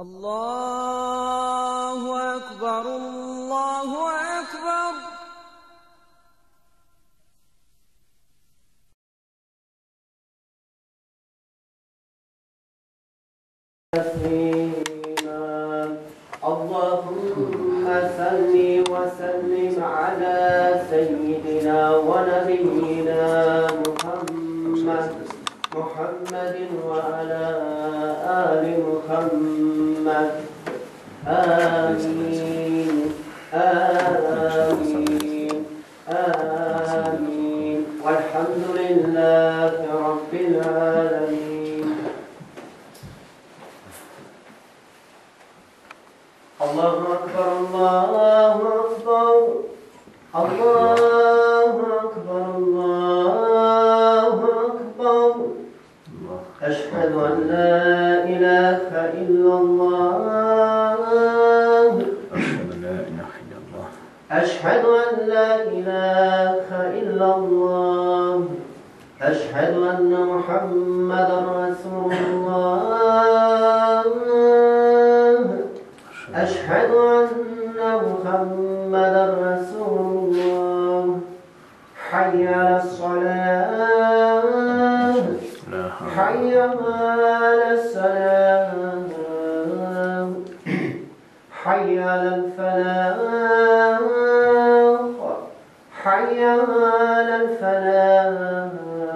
الله أكبر الله أكبر. اللهم صل وسلم على سيدنا ونبينا محمد وعلى آل محمد. آمين آمين آمين والحمد لله رب العالمين. الله أكبر الله أكبر الله أكبر الله أكبر. أشهد أن لا إله إلا الله. أشهد أن لا إله إلا الله. أشهد أن محمدا رسول الله. أشهد أن محمدا رسول الله. حي على الصلاة حي على السلام حي على الفلاح حي على الفلاح.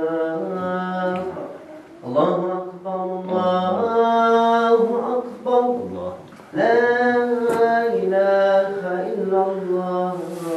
الله أكبر الله أكبر. لا إله إلا الله.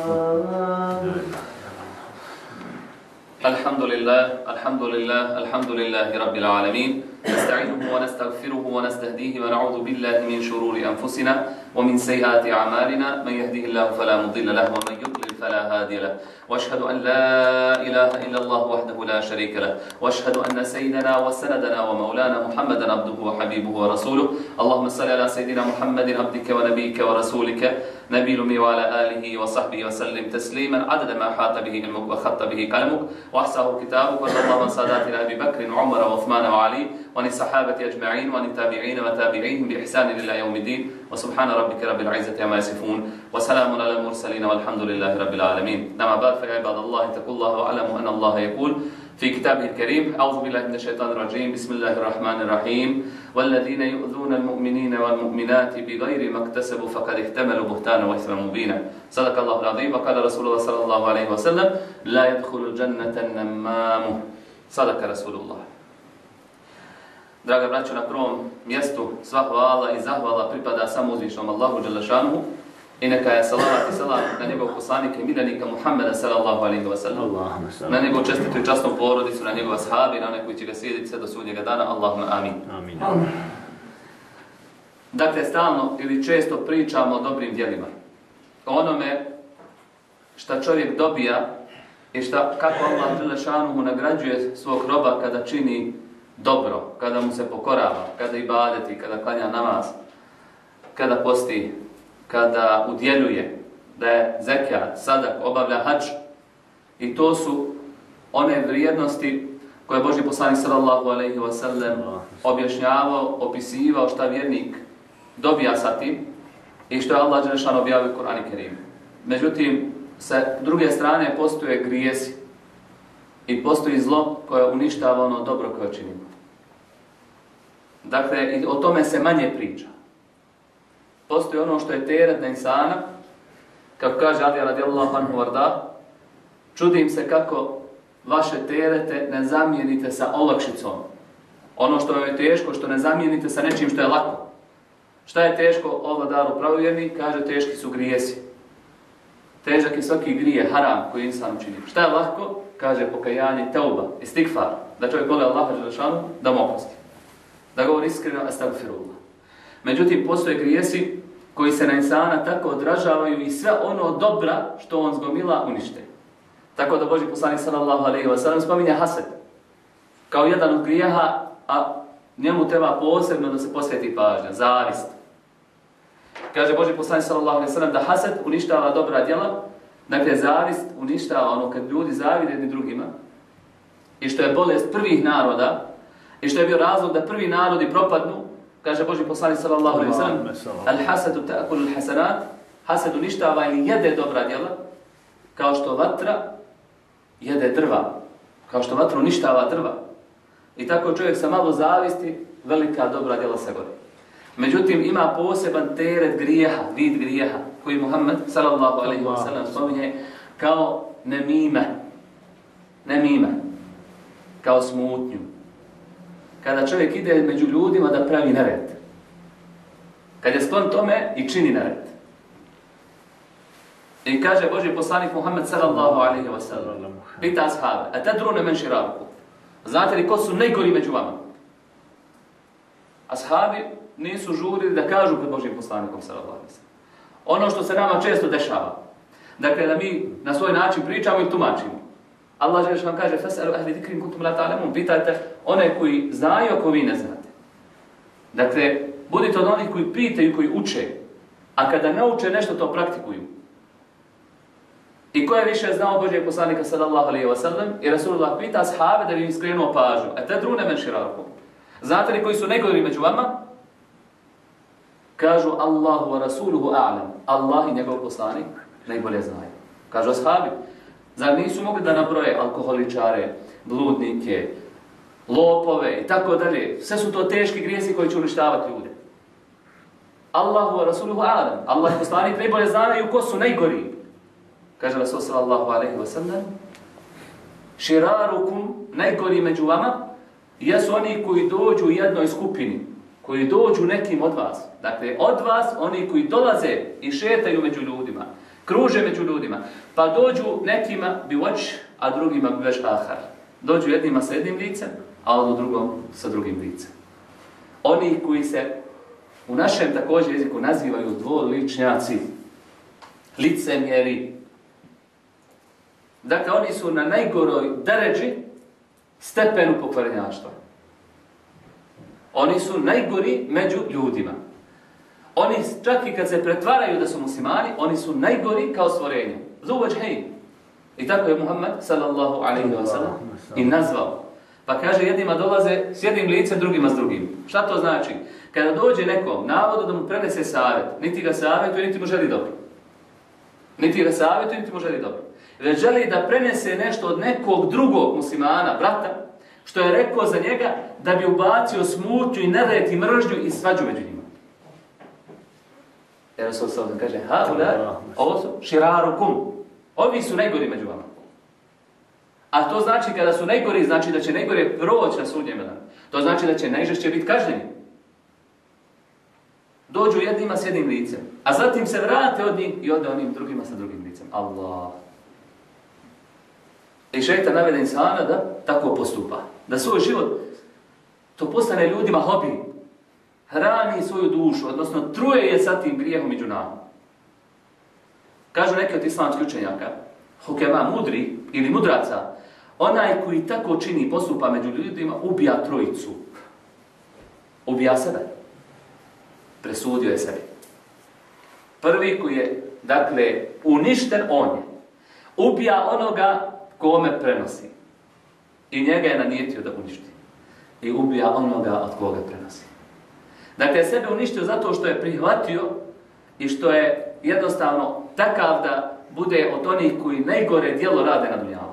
الحمد لله الحمد لله رب العالمين. نستعينه ونستغفره ونستهديه ونعوذ بالله من شرور أنفسنا ومن سيئات أعمالنا. من يهده الله فلا مضل له ومن يضلل فلا هادي له. واشهد أن لا إله إلا الله وحده لا شريك له. واشهد أن سيدنا وسندنا ومولانا محمدا عبده وحبيبه ورسوله. اللهم صل على سيدنا محمد عبدك ونبيك ورسولك نبي الأمي وعلى آله وصحبه وسلم تسليما عدد ما حاط به علمك وخط به قلمك وأحصاه كتابك. وصلى الله على ساداتنا أبي بكر وعمر وعثمان وعلي وعن الصحابة أجمعين وعن التابعين وتابعيهم بإحسان إلى يوم الدين. وسبحان ربك رب العزة عما يصفون وسلام على المرسلين والحمد لله رب العالمين. أما بعد فيا عباد الله اتقوا الله واعلموا أن الله يقول في كتابه الكريم: أعوذ بالله من الشيطان الرجيم. بسم الله الرحمن الرحيم. والذين يؤذون المؤمنين والمؤمنات بغير ما اكتسبوا فقد احتملوا بهتانا وإثما مبينا. صدق الله العظيم. وقال رسول الله صلى الله عليه وسلم: لا يدخل الجنة النمام. صدق رسول الله. Draga braćo, na prvom mjestu sva hvala i zahvala pripada samo uzvišenom Allahu dželle šanuhu i neka je salavat i salam na njegovog poslanika i miljenika Muhammeda sallallahu alejhi ve sellem, na njegovu čestitu i časnu porodicu, na njegove ashabi, na one koji će ga slijediti sve do sudnjega dana. Allahumma amin. Amin. Dakle, stalno ili često pričamo o dobrim djelima, o onome šta čovjek dobija i kako Allah dželle šanuhu nagrađuje svog roba kada čini dobro, kada mu se pokorava, kada ibadeti, kada klanja namaz, kada posti, kada udjeljuje, da je zekat, sadak, obavlja hadž. I to su one vrijednosti koje je Božji poslanik sallallahu alejhi ve sellem objašnjavao, opisivao šta vjernik dobija sa tim i što je Allah dželle šanuhu objavio u Kur'anu Kerimu. Međutim, sa druge strane postoje grijesi i postoji zlo koje uništava ono dobro koje činimo. Dakle, i o tome se manje priča. Postoji ono što je teret na insana, kako kaže Ali radijallahu anhu varda: čudim se kako vaše terete ne zamijenite sa olakšicom. Ono što vam je teško, što ne zamijenite sa nečim što je lako. Šta je teško ovladaru pravovjerni? Kaže, teški su grijesi. Težak je svaki grije, haram koji insan učini. Šta je lako? Kaže, pokajanje, teuba, istigfar. Da čovjek voli Allaha dželle šanuhu, da mu oprosti. Da govori iskreno, astagfirullah. Međutim, postoje grijesi koji se na insana tako odražavaju i sve ono dobra što on zgomila unište. Tako da Božji poslanik sallallahu alejhi ve sellem spominje hased kao jedan od grijeha, a njemu treba posebno da se posveti pažnja, zavist. Kaže Božji poslanik sallallahu alejhi ve sellem da hased uništava dobra djela, dakle zavist uništava ono kad ljudi zavide jedni drugima, i što je bolest prvih naroda i što je bio razlog da prvi narodi propadnu Kaže Božji poslanik sallallahu alejhi ve sellem: "Al-hasadu ta'kulu al-hasanat", hasad uništava ili jede dobra djela, kao što vatra jede drva, kao što vatra uništava drva. I tako čovjek sa malo zavisti, velika dobra djela se gori. Međutim, ima poseban teret grijeha, vid grijeha, koji Muhammed sallallahu alejhi ve sellem spominje kao nemime, kao smutnju. Kada čovjek ide među ljudima da pravi nered. Kad je sklon tome i čini nered. I kaže Božji poslanik Muhammed sallallahu alejhi ve sellem, pita ashabe: "Atadruna men shirarukum?" Znate li ko su najgori među vama? Ashabi nisu žurili da kažu pred Božjim poslanikom sallallahu alejhi ve sellem. Ono što se nama često dešava. Dakle, da mi na svoj način pričamo i tumačimo. Allah dželle kaže: "Fas'alu ahli zikri in kuntum la ta'lamun." Pitajte one koji znaju ako vi ne znate. Dakle, budite od onih koji pitaju i koji uče, a kada nauče nešto to praktikuju. I ko je više znao Božjeg poslanika sallallahu alejhi ve sellem? I Rasulullah pita ashabe da bi im skrenuo pažnju: "Atadruna men shirarukum?" Znate li koji su najgori među vama? Kažu: "Allahu wa rasuluhu a'lam." Allah i njegov poslanik najbolje znaju. Kažu ashabi: "Zar nisu mogli da nabroje alkoholičare, bludnike, lopove i tako dalje? Sve su to teški grijesi koji će uništavati ljude." Allahu wa rasuluhu a'lam. Allah i poslanik najbolje znaju ko su najgori. Kaže Rasul sallallahu alejhi ve sellem: "Shirarukum", najgori među vama, jesu oni koji dođu u jednoj skupini, koji dođu nekim od vas. Dakle, od vas oni koji dolaze i šetaju među ljudima, kruže među ljudima, pa dođu nekima bi wajh, a drugima bi wajh ahar. Dođu jednima sa jednim licem, a od drugom sa drugim licem. Oni koji se u našem također jeziku nazivaju dvoličnjaci, licemjeri. Dakle, oni su na najgoroj deređi stepenu pokvarenjaštva. Oni su najgori među ljudima. Oni čak i kad se pretvaraju da su muslimani, oni su najgori kao stvorenje. Zuvađhej. I tako je Muhammed sallallahu alejhi ve sellem i nazvao. Pa kaže, jednima dolaze s jednim licem, drugima s drugim. Šta to znači? Kada dođe nekom navodu da mu prenese savjet, niti ga savjetuje, niti mu želi dobro. Niti ga savjetuje, niti mu želi dobro. Već želi da prenese nešto od nekog drugog muslimana, brata, što je rekao za njega da bi ubacio smutnju i nered i mržnju i svađu među njima. Jer Rasul sallallahu kaže: ovo su shirarukum. Ovi su najgori među vama. A to znači kada su najgori, znači da će najgore proći na sudnjem danu. To znači da će najžešće biti kažnjeni. Dođu jednima s jednim licem, a zatim se vrate od njih i ode onim drugima sa drugim licem. Allah. I šejtan navede insana da tako postupa. Da svoj život, to postane ljudima hobi. Hrani svoju dušu, odnosno truje je sa tim grijehom i džunahom. Kažu neki od islamskih učenjaka, hukema, mudri ili mudraca, onaj koji tako čini postupa među ljudima, ubija trojicu. Ubija sebe. Presudio je sebi. Prvi koji je, dakle, uništen, on je. Ubija onoga kome prenosi. I njega je nanijetio da uništi. I ubija onoga od koga prenosi. Dakle, sebe uništio zato što je prihvatio i što je jednostavno takav da bude od onih koji najgore djelo rade na dunjalu.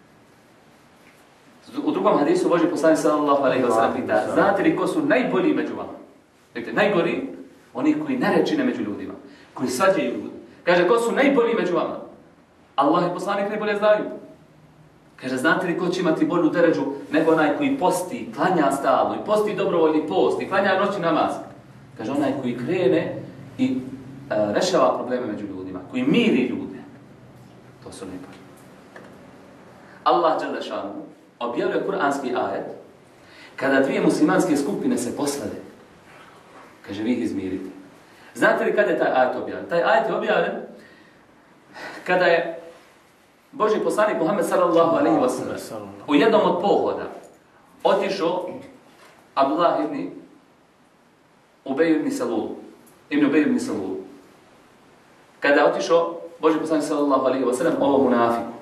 U drugom hadisu Božji poslanik sallallahu alejhi ve sellem pita: znate li ko su najbolji među vama? Dakle, najgori, oni koji nered čine među ljudima, koji svađaju ljudi. Kaže, ko su najbolji među vama? Allah i poslanik najbolje znaju. Kaže, znate li ko će imati bolju deređu nego onaj koji posti, klanja stalno, i posti dobrovoljni post, i klanja noćni namaz? Kaže, onaj koji krene i rešava probleme među ljudima, koji miri ljude. To su najbolji. Allah dželle šanuhu objavljuje kuranski ajet kada dvije muslimanske skupine se posvade. Kaže, vi ih izmirite. Znate li kada je taj ajet objavljen? Taj ajet je objavljen kada je Božji poslanik Muhammed sallallahu alejhi ve sellem u jednom od pohoda otišao Abdullah ibn Ubej ibn Salul. Kada je otišao Božji poslanik sallallahu alejhi ve sellem ovom munafiku,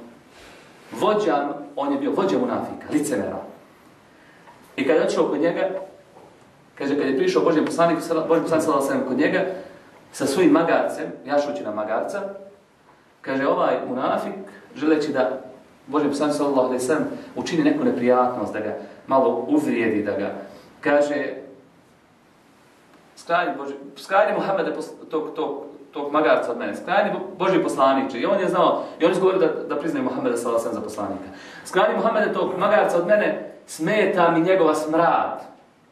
on je bio vođa munafika, licemera. I kada je otišao kod njega, Kaže, kad je prišao Božji poslanik sallallahu alejhi ve sellem kod njega, sa svojim magarcem, jašući na magarca, kaže, ovaj munafik, želeći da Božji poslanik sallallahu alejhi ve sellem učini neku neprijatnost, da ga malo uvrijedi, da ga, kaže, skrajni Muhammede tog magarca od mene, skrajni Božji poslaniče. I on je znao, i oni su govorili da priznaju Muhammeda sallallahu alejhi ve sellem za poslanika. Skrajni Muhammede tog magarca od mene, smeta mi njegova smrad.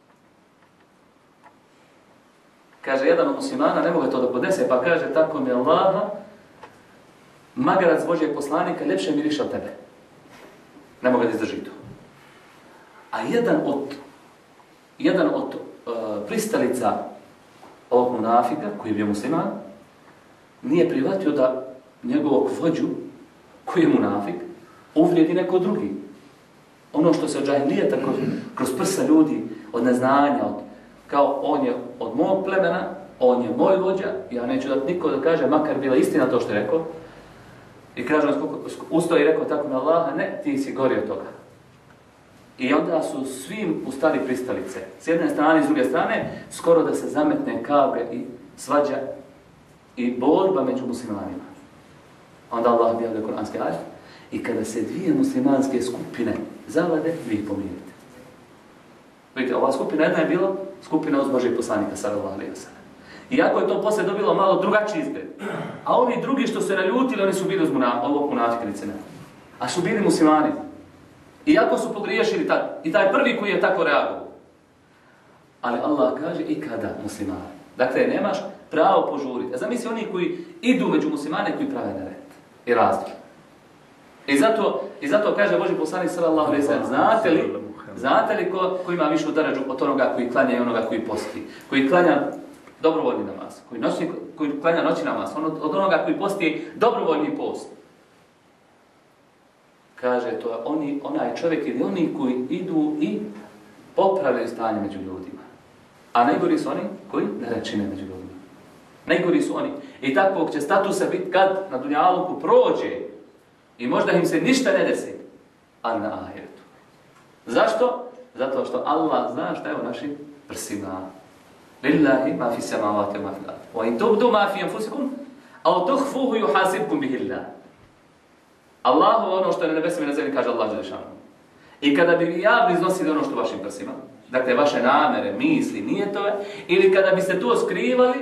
Kaže, jedan od muslimana ne mogu to da podnese, pa kaže, tako mi Allaha, magarac Božjeg poslanika ljepše miriše od tebe. Ne mogu da izdrži to. A jedan od pristalica ovog munafika, koji je bio musliman, nije prihvatio da njegovog vođu, koji je munafik, uvrijedi neko drugi. Ono što se od džahilijeta kroz prsa ljudi, od neznanja, kao on je od mog plemena, on je moj vođa, ja neću dati niko da kaže, makar bila istina to što je rekao. I kaže, ustao i rekao tako na Allaha, ne, ti si gori od toga. I onda su svim ustali pristalice. S jedne strane i s druge strane, skoro da se zametne kavga i svađa i borba među muslimanima. Onda Allah objavlja kuranski ajet. I kada se dvije muslimanske skupine zavade, vi ih pomirite. Vidite, ova skupina jedna je bila skupina od Božjeg poslanika, sallallahu alejhi ve sellem. Iako je to poslije dobilo malo drugačiji izgled. A ovi drugi što se naljutili, oni su bili uz ovog munafika licena. A su bili muslimani. Iako su pogriješili i taj prvi koji je tako reagovao. Ali Allah kaže i kada muslimani. Dakle, nemaš pravo požuriti. A zamisli oni koji idu među muslimane koji prave nered i razlog. I zato kaže Božji poslanik sallallahu alejhi ve sellem, znate li ko ima višu darađu od onoga koji klanja i onoga koji posti? Koji klanja dobrovoljni namaz, koji klanja noćni namaz, od onoga koji posti dobrovoljni post. Kaže, to je onaj čovjek ili oni koji idu i popravljaju stanje među ljudima. A najgori su oni koji ne čine među ljudima. Najgori su oni. I takvog će statusa biti kad na dunjaluku prođe i možda im se ništa ne desi, ali na ahiretu. Zašto? Zato što Allah zna šta je u našim prsima. Lillahi ma fi samavati ma fil ardi. Wa in tubdu ma fi anfusikum aw tukhfuhu yuhasibkum bihi Allah. Allahu ono što je na nebesima i na zemlji, kaže Allah dželešanu. I kada bi javno iznosili ono što u vašim prsima, dakle vaše namere, misli, nijetove, ili kada biste to skrivali,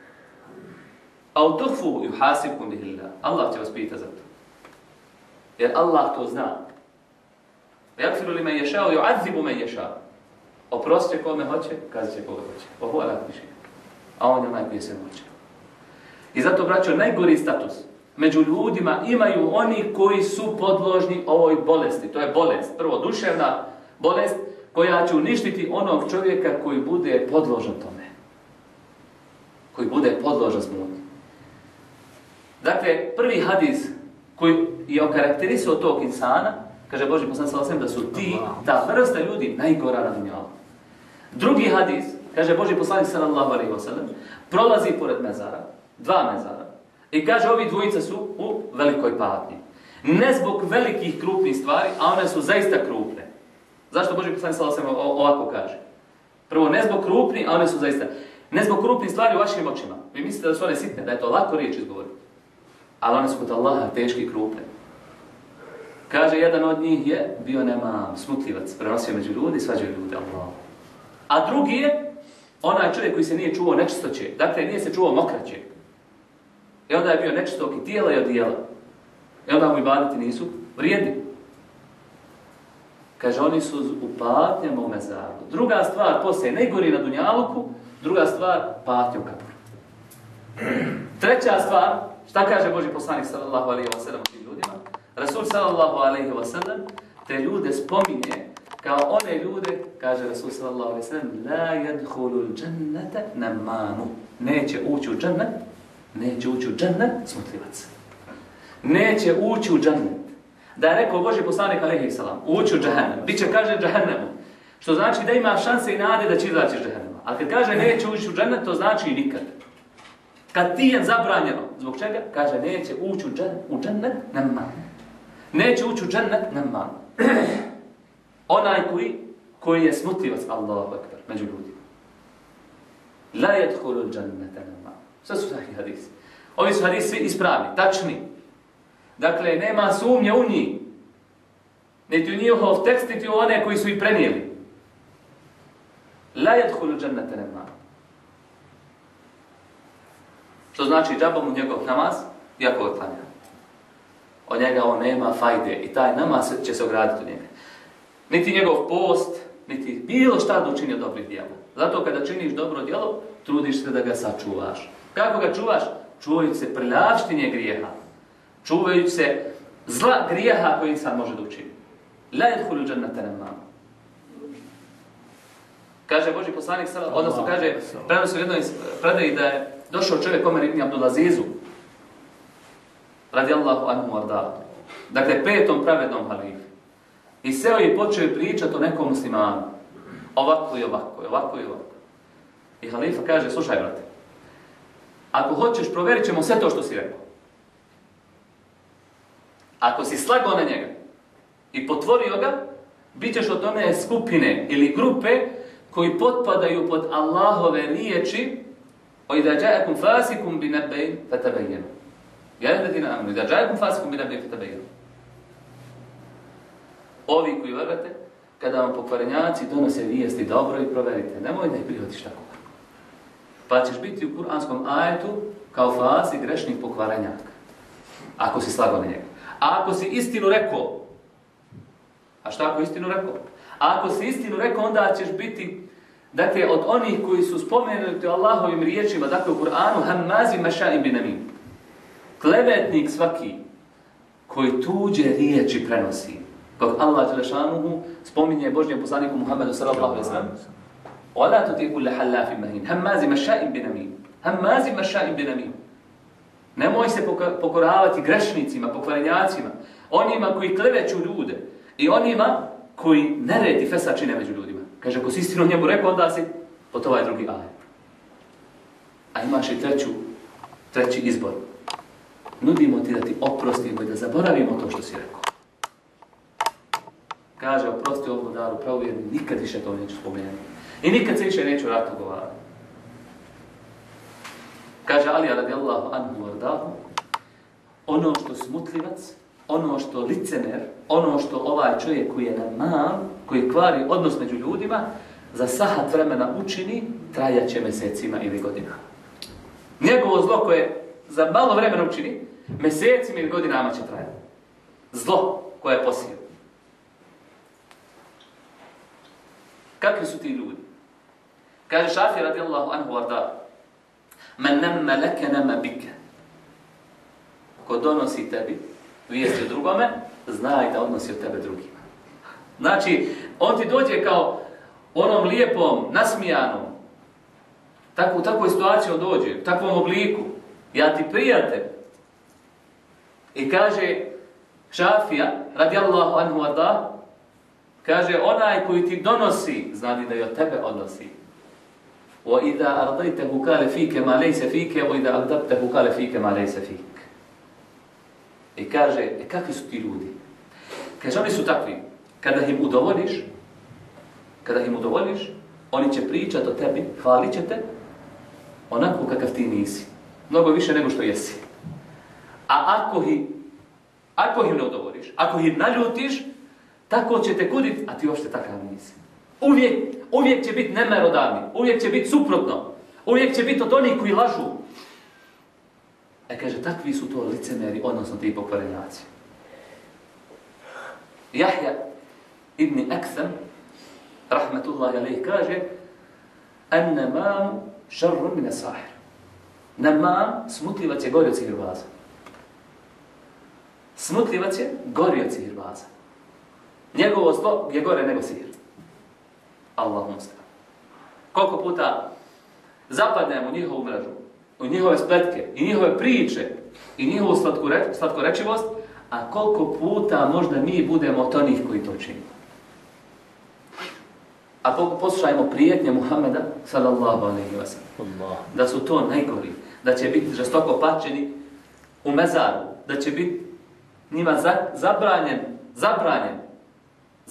aw tukhfuhu yuhasibkum bihi Allah. Allah će vas pitati za to. Jer Allah to zna. Yaghfiru liman yasha wa yu'adhibu man yasha. Oprosti kome hoće, kazat će koga hoće. Ovo je lakše. A on je onaj koji se hoće. I zato, braćo, najgori status među ljudima imaju oni koji su podložni ovoj bolesti. To je bolest. Prvo, duševna bolest koja će uništiti onog čovjeka koji bude podložan tome. Koji bude podložan smutnji. Dakle, prvi hadis koji je okarakterisao tog insana, kaže Božji poslanik sallallahu alejhi ve sellem, da su ta vrsta ljudi najgora na dunjalu. Drugi hadis, kaže Božji poslanik sallallahu alejhi ve sellem, prolazi pored mezara, dva mezara, i kaže ovi dvojica su u velikoj patnji. Ne zbog velikih krupnih stvari, a one su zaista krupne. Zašto Božji poslanik sallallahu alejhi ve sellem ovako kaže? Prvo, ne zbog krupnih, a one su zaista. Ne zbog krupnih stvari u vašim očima. Vi mislite da su one sitne, da je to lako riječ izgovoriti. Ali one su kod Allaha teški i krupne. Kaže, jedan od njih je bio nemam, smutljivac, prenosio među ljudi, svađao ljudi, Allah. A drugi je onaj čovjek koji se nije čuvao nečistoće. Dakle, nije se čuvao mokraće. I onda je bio nečistog i tijela i odijela. I onda mu ibadeti nisu vrijedni. Kaže, oni su u patnjama u mezaru. Druga stvar, poslije najgori na dunjaluku, druga stvar, patnja u kaporu. Treća stvar, šta kaže Božji poslanik sallallahu alejhi ve sellem tim ljudima? Rasul sallallahu alejhi ve sellem te ljude spominje kao one ljude, kaže Rasul sallallahu alejhi ve sellem, la yadkhulul jannata namamu. Neće ući u džennet smutljivac. Neće ući u džennet. Da je rekao Božji poslanik alejhi selam, ući u džehennem, biće kaže džehennemu. Što znači da ima šanse i nade da će izaći iz džehennema. A kad kaže neće ući u džennet, to znači i nikad. Kad ti je zabranjeno, zbog čega? Kaže neće ući u džennet namamu. Neće ući u džennet namamu. Onaj koji je smutljivac, Allahu ekber, među ljudima. La yadkhulul džannete nema. Sve su takvi hadisi. Ovi su hadisi ispravni, tačni. Dakle, nema sumnje u njih. Niti u njihov tekst, niti u one koji su ih prenijeli. La yadkhulul džannete nema. Što znači džaba mu njegov namaz, iako ga klanja. Od njega on nema fajde i taj namaz će se ograditi od njega. Niti njegov post, niti bilo šta da učini od dobrih djela. Zato kada činiš dobro djelo, trudiš se da ga sačuvaš. Kako ga čuvaš? Čuvajući se prljavštinje grijeha. Čuvajući se zla grijeha koji insan može da učini. La yadkhulul džannete nema. Kaže Božji poslanik, odnosno kaže, prenosi u jednoj predaji da je došao čovjek Omer ibn Abdulazizu, radijallahu anhu arda. Dakle, 5. pravednom halifu. I seo i počeo pričati o nekom muslimanu. Ovako i ovako, ovako i ovako. I halifa kaže, slušaj brate, ako hoćeš, provjerit ćemo sve to što si rekao. Ako si slagao na njega i potvorio ga, bit ćeš od one skupine ili grupe koji potpadaju pod Allahove riječi وَإِذَا جَاءَكُمْ فَاسِكُمْ بِنَبَّئٍ فَتَبَيَّنُوا يَا أَيُّهَا الَّذِينَ آمَنُوا إِذَا جَاءَكُمْ فَاسِكُمْ بِنَبَّئٍ فَتَبَيَّنُوا. Ovi koji vjerujete, kada vam pokvarenjaci donose vijesti dobro i proverite, nemoj da ih prihvatiš tako. Pa ćeš biti u kuranskom ajetu kao fasi grešnih pokvarenjaka. Ako si slagao na njega. A ako si istinu rekao, a šta ako istinu rekao? A ako si istinu rekao, onda ćeš biti, dakle, od onih koji su spomenuti Allahovim riječima, dakle u Kur'anu, hammazi maša'im binamim. Klevetnik svaki koji tuđe riječi prenosi. Kako Allah Đelešanuhu spominje Božjem poslaniku Muhammedu sallallahu alejhi ve sellem. وَلَا تُطِيعُ كُلَّ حَلَّافٍ مَهِينٍ هَمَّازٍ مَشَّاءٍ بِنَمِيمٍ هَمَّازٍ مَشَّاءٍ بِنَمِيمٍ. Nemoj se pokoravati grešnicima, pokvarenjacima, onima koji kleveću ljude i onima koji nered i fesad čine među ljudima. Kaže, ako si istinu njemu rekao, onda si pod ovaj drugi ajet. A imaš i treći izbor. Nudimo ti da ti oprostimo i da zaboravimo to što si rekao. Kaže, oprosti ovom daru pravovjerni, nikad više to neću spomenuti. I nikad se više neću ratu govarati. Kaže Alija radijallahu anhu vardahu, ono što smutljivac, ono što licemer, ono što ovaj čovjek koji je namam, koji kvari odnos među ljudima, za sahat vremena učini, trajat će mjesecima ili godinama. Njegovo zlo koje za malo vremena učini, mjesecima ili godinama će trajati. Zlo koje je posio. Kakvi su ti ljudi? Kaže Šafija radijallahu anhu vardahu, man nama leke nama bike. Ko donosi tebi vijesti o drugome, znaj da odnosi od tebe drugima. Znači, on ti dođe kao onom lijepom, nasmijanom, u takvoj situaciji on dođe, u takvom obliku. Ja ti prijatelj. I kaže Šafija, radijallahu anhu varda, kaže, onaj koji ti donosi, znadi da i od tebe odnosi. وَإِذَا أَرْضَيْتَهُ قَالَ فِيكَ مَا لَيْسَ فِيكَ وَإِذَا أَغْدَبْتَهُ قَالَ فِيكَ مَا لَيْسَ فِيكَ. I kaže, kakvi su ti ljudi? Kaže, oni su takvi, kada im udovoljiš, oni će pričati o tebi, hvalit će te, onako kakav ti nisi. Mnogo više nego što jesi. A ako im ne udovoljiš, ako ih naljutiš, tako će te kuditi, a ti uopšte takav nisi. Uvijek će biti nemerodavni, uvijek će biti suprotno, uvijek će biti od onih koji lažu. Kaže, takvi su to licemeri, odnosno ti pokvarenjaci. Jahja ibn Aksam, rahmetullahi alejhi, kaže, an namam šarrun mine sahir. Namam, smutljivac je gori od sihirbaza. Smutljivac je gori od sihirbaza. Njegovo zlo je gore nego sihir. Allahum stara. Koliko puta zapadnemo u njihovu mrežu, u njihove spletke, i njihove priče, i njihovu slatkorečivost, a koliko puta možda mi budemo od onih koji to činimo. A poslušajmo prijetnje Muhammeda, sallallahu alejhi ve sellem, da su to najgori, da će biti žestoko pačeni u mezaru, da će biti njima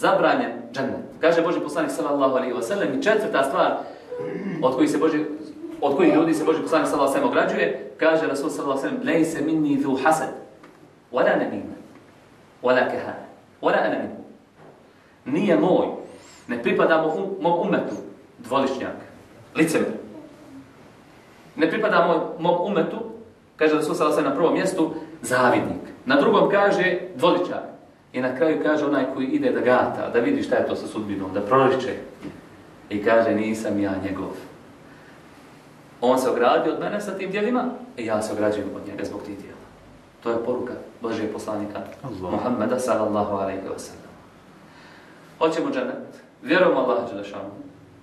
zabranjen džennet. Kaže Božji poslanik sallallahu alejhi ve sellem, i četvrta stvar od kojih se Božji od kojih ljudi se Boži poslanik sallallahu alejhi ve sellem ograđuje, kaže Rasul sallallahu alejhi ve sellem: "Lejse minni zu hasad, wala namima, wala kahana, wala ana minhu." Nije moj, ne pripada mom umetu dvoličnjak, licemjer. Ne pripada mom umetu, kaže Rasul sallallahu alejhi ve sellem na prvom mjestu, zavidnik. Na drugom kaže dvoličar. I na kraju kaže onaj koji ide da gata, da vidi šta je to sa sudbinom, da proriče. I kaže nisam ja njegov. On se ogradio od mene sa tim djelima i ja se ograđujem od njega zbog tih djela. To je poruka Božijeg poslanika Muhammeda sallallahu alejhi ve sellem. Hoćemo džennet, vjerujemo Allaha dželle šanuhu.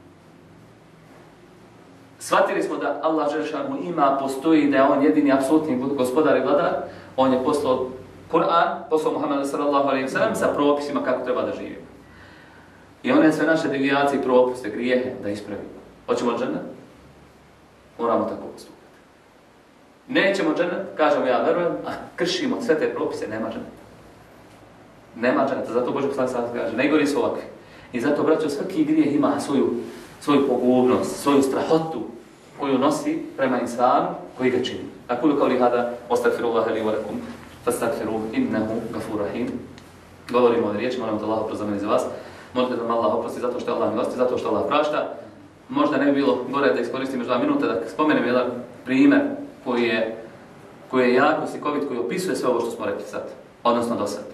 Shvatili smo da Allah dželle šanuhu ima, postoji, da je on jedini apsolutni gospodar i vladar. On je poslao Kur'an, poslao Muhammeda sallallahu alejhi ve sellem sa propisima kako treba da živimo. I one sve naše devijacije, propuste, grijehe da ispravimo. Hoćemo džennet? Moramo tako postupati. Nećemo džennet, kažemo ja verujem, a kršimo sve te propise, nema dženneta. Nema dženneta, zato Božji poslanik sallallahu alejhi ve sellem kaže, najgori su ovakvi. I zato, braćo, svaki grijeh ima svoju pogubnost, svoju strahotu koju nosi prema insanu koji ga čini. Aqulu qawli hada, astaghfirullaha li wa lakum, fastaghfiruhu innahu ghafurur rahim. Govorimo ove riječi, moram da Allah oprosti za mene i za vas. Možda da nam Allah oprosti zato što je Allah milosti, zato što Allah prašta. Možda ne bi bilo gore da iskoristim još 2 minuta da spomenem jedan primjer koji je jako slikovit, koji opisuje sve ovo što smo rekli sad, odnosno do sad.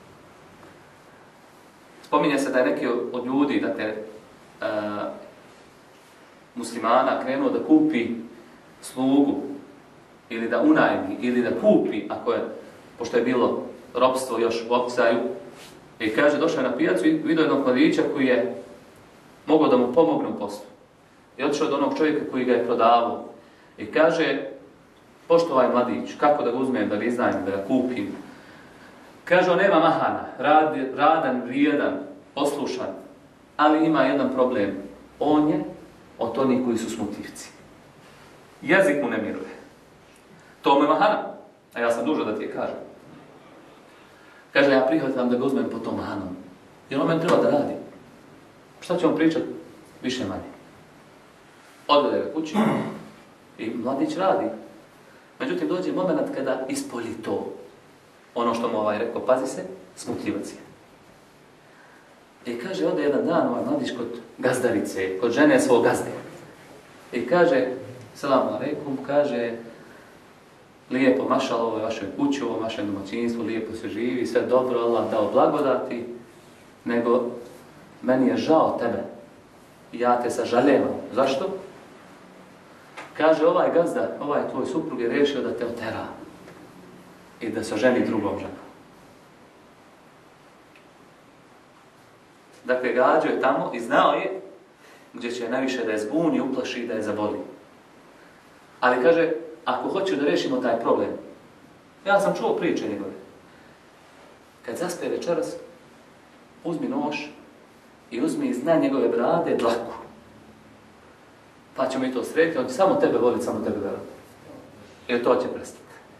Spominje se da je neki od ljudi, dakle, muslimana krenuo da kupi slugu ili da unajmi ili da kupi, pošto je bilo ropstvo još u opcaju, i kaže, došao je na pijacu i vidio jednog mladića koji je mogao da mu pomogne u poslu. I otišao od onog čovjeka koji ga je prodavao. I kaže, pošto ovaj mladić, kako da ga uzmem, da ga iznajmim, da ga kupim? Kaže, on nema mahana, radan, vrijedan, poslušan, ali ima jedan problem. On je od onih koji su smutivci. Jezik mu ne miruje. To mu je mahana, a ja sam dužan da ti je kažem. Kaže, ja prihvatam da ga uzmem po tom mahanom. Jer on meni treba da radi. Šta će on pričati? Više manje. Odvede ga kući i mladić radi. Međutim, dođe moment kada ispolji to. Ono što mu rekao, pazi se, smutljivac je. I kaže, ode jedan dan ovaj mladić kod gazdarice, kod žene svog gazde. I kaže, selamu alejkum, kaže, lijepo, mašala, ovo je vaše kuće, ovo je vaše domaćinstvo, lijepo se živi, sve dobro, Allah dao blagodati, nego meni je žao tebe. Ja te sažaljevam. Zašto? Kaže, ovaj gazda, ovaj tvoj suprug je rešio da te otera i da se ženi drugom ženom. Dakle, gađao je tamo i znao je gdje će najviše da je zbuni, uplaši i da je zaboli. Ali kaže, ako hoću da rešimo taj problem, ja sam čuo priče njegove. Kad zaspe večeras, uzmi nož i uzmi iz dna njegove brade dlaku. Pa ćemo i to sretiti, on će samo tebe voliti, samo tebe verovati. Jer to će prestati.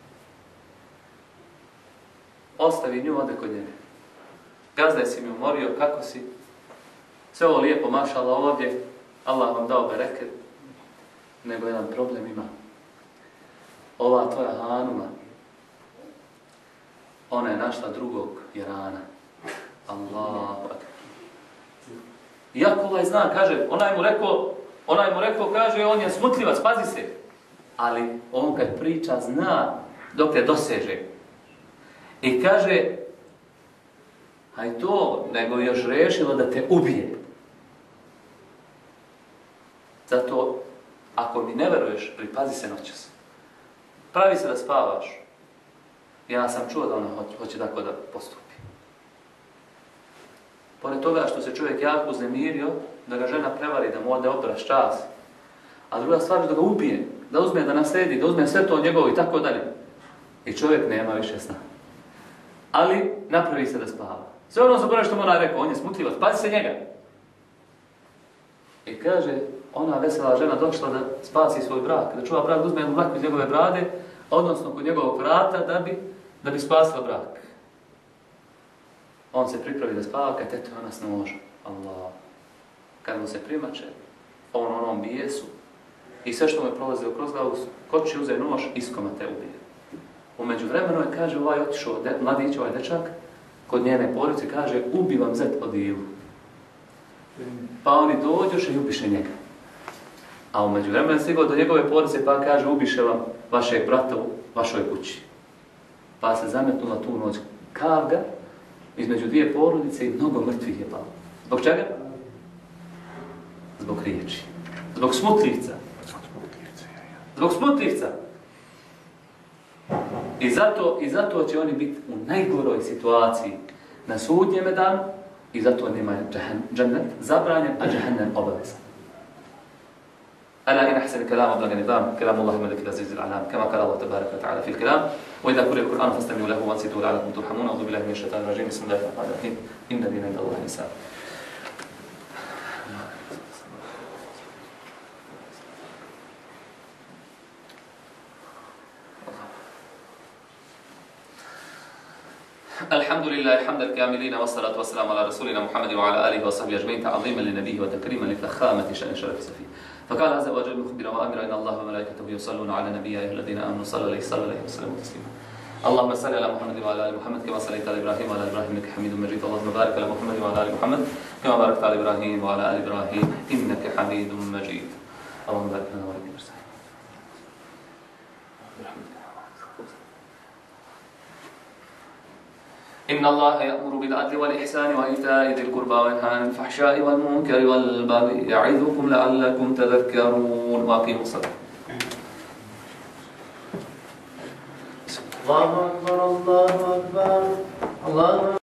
Ostavi nju, ode kod njega. Gazda si mi umorio, kako si? Sve ovo lijepo, mašala ovdje, Allah vam dao bereket, nego jedan problem ima. Ova tvoja hanuma, ona je našla drugog jerana. Allahu akbar. Iako ovaj zna, kaže, onaj mu rekao, kaže, on je smutljivac, pazi se. Ali on kad priča zna dok te doseže. I kaže, aj to, nego još rešilo da te ubije. Zato, ako mi ne veruješ, pripazi se noćas. Pravi se da spavaš. Ja sam čuo da ona hoće tako da postupi. Pored toga što se čovjek jako uznemirio, da ga žena prevari, da mu ode obraš čas. A druga stvar je da ga ubije, da uzme, da nasledi, da uzme sve to njegovo i tako dalje. I čovjek nema više sna. Ali napravi se da spava. Sve ono zaboravio što mu ona rekao, on je smutljivac, pazi se njega. I kaže, ona vesela žena došla da spasi svoj brak, da čuva brak, da uzme jednu dlaku iz njegove brade, odnosno kod njegovog vrata, da bi spasila brak. On se pripravi da spava, kad eto ona s nožom. Allah. Kad mu se primače, on onom bijesu, I sve što mu je prolazilo kroz glavu, skoči, uze nož, iskoma te ubije. U međuvremenu je, kaže, ovaj otišao, mladić, ovaj dečak, kod njene porodice, kaže, ubi vam zet od divu. Pa oni dođoše i ubiše njega. A u međuvremenu je stigao do njegove porodice, pa kaže, ubiše vam vašeg brata u vašoj kući. Pa se zametnula tu noć kavga između dvije porodice i mnogo mrtvih je palo. Zbog čega? Zbog riječi. Zbog smutljivca. Zbog smutljivca. I zato će oni biti u najgoroj situaciji na sudnjeme danu i zato nema džennet zabranjen, a džehennem obavezan. ألا إن أحسن الكلام وأبلغ النظام كلام الله الملك العزيز العلام كما قال الله تبارك وتعالى في الكلام وإذا قرئ القرآن فاستمعوا له وأنصتوا لعلكم ترحمون أعوذ بالله من الشيطان الرجيم بسم الله الرحمن الرحيم إن الذين عند الله حساب الحمد لله حمد الكاملين والصلاة والسلام على رسولنا محمد وعلى آله وصحبه أجمعين تعظيما لنبيه وتكريما لفخامة شأن شرف سفيه فقال عز وجل مخبرا وآمرا إن الله وملائكته يصلون على النبي يا أيها الذين آمنوا صلوا عليه وسلموا تسليما اللهم صل على محمد وعلى آل محمد كما صليت على إبراهيم وعلى آل إبراهيم إنك حميد مجيد اللهم بارك على محمد وعلى آل محمد كما باركت على إبراهيم وعلى آل إبراهيم إنك حميد مجيد اللهم بارك لنا ولكم برسالة إن الله يأمر بالعدل والإحسان وإيتاء ذي القربى وينهى عن الفحشاء والمنكر والبغي يعظكم لعلكم تذكرون وأقيموا الصلاة. الله أكبر الله أكبر الله